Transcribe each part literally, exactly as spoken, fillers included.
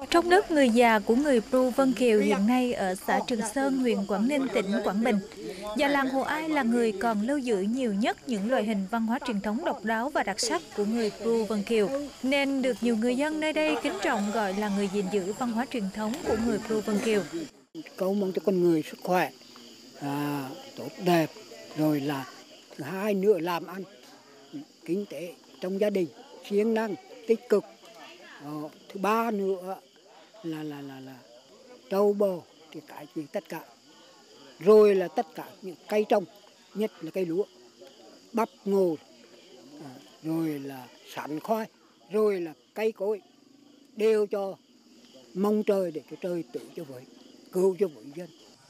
Trong đất người già của người Pru Vân Kiều hiện nay ở xã Trường Sơn, huyện Quảng Ninh, tỉnh Quảng Bình. Già làng Hồ Ai là người còn lưu giữ nhiều nhất những loại hình văn hóa truyền thống độc đáo và đặc sắc của người Pru Vân Kiều, nên được nhiều người dân nơi đây kính trọng gọi là người gìn giữ văn hóa truyền thống của người Pru Vân Kiều. Cầu mong cho con người sức khỏe, à, tốt đẹp, rồi là thứ hai nữa làm ăn kinh tế trong gia đình siêng năng tích cực. Ờ, thứ ba nữa là là là là trâu bò thì cái gì tất cả, rồi là tất cả những cây trồng, nhất là cây lúa, bắp ngô, à, rồi là sắn khoai, rồi là cây cối đều cho mong trời để cho trời tự cho với cứu cho với dân.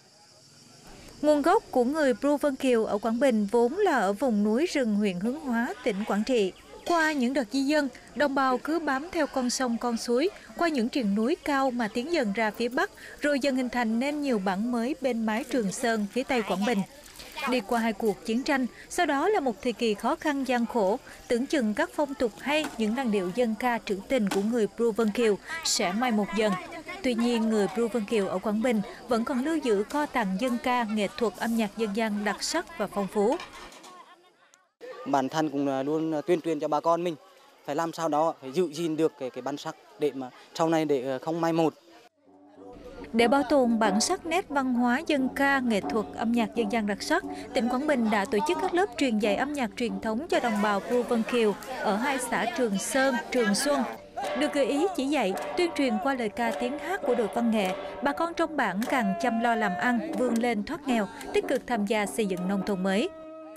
Nguồn gốc của người Pru Vân Kiều ở Quảng Bình vốn là ở vùng núi rừng huyện Hướng Hóa, tỉnh Quảng Trị. Qua những đợt di dân, đồng bào cứ bám theo con sông con suối, qua những triền núi cao mà tiến dần ra phía Bắc, rồi dần hình thành nên nhiều bản mới bên mái Trường Sơn phía Tây Quảng Bình. Đi qua hai cuộc chiến tranh, sau đó là một thời kỳ khó khăn gian khổ, tưởng chừng các phong tục hay những làn điệu dân ca trữ tình của người Pru Vân Kiều sẽ mai một dần. Tuy nhiên, người Pru Vân Kiều ở Quảng Bình vẫn còn lưu giữ kho tàng dân ca, nghệ thuật âm nhạc dân gian đặc sắc và phong phú. Bản thân cũng luôn tuyên truyền cho bà con mình phải làm sao đó phải giữ gìn được cái cái bản sắc để mà sau này để không mai một. Để bảo tồn bản sắc nét văn hóa dân ca, nghệ thuật, âm nhạc dân gian đặc sắc, tỉnh Quảng Bình đã tổ chức các lớp truyền dạy âm nhạc truyền thống cho đồng bào Pru Vân Kiều ở hai xã Trường Sơn, Trường Xuân. Được gợi ý chỉ dạy, tuyên truyền qua lời ca tiếng hát của đội văn nghệ, bà con trong bản càng chăm lo làm ăn, vươn lên thoát nghèo, tích cực tham gia xây dựng nông thôn mới.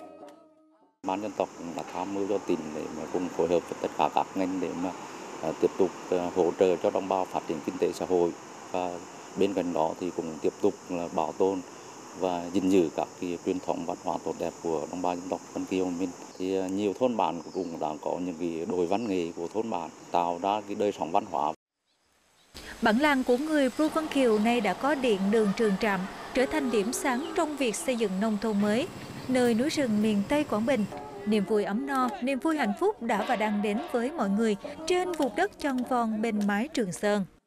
Ban dân tộc đã tham mưu cho tỉnh để mà cùng phối hợp với tất cả các ngành để mà uh, tiếp tục uh, hỗ trợ cho đồng bào phát triển kinh tế xã hội, và bên cạnh đó thì cũng tiếp tục là bảo tồn và gìn giữ các cái truyền thống văn hóa tốt đẹp của đồng bào dân tộc Vân Kiều mình. Thì uh, nhiều thôn bản cũng đã có những cái đội văn nghệ của thôn bản tạo ra cái đời sống văn hóa. Bản làng của người Pru Vân Kiều nay đã có điện, đường, trường trạm, trở thành điểm sáng trong việc xây dựng nông thôn mới, nơi núi rừng miền Tây Quảng Bình. Niềm vui ấm no, niềm vui hạnh phúc đã và đang đến với mọi người trên vùng đất tròn von bên mái Trường Sơn.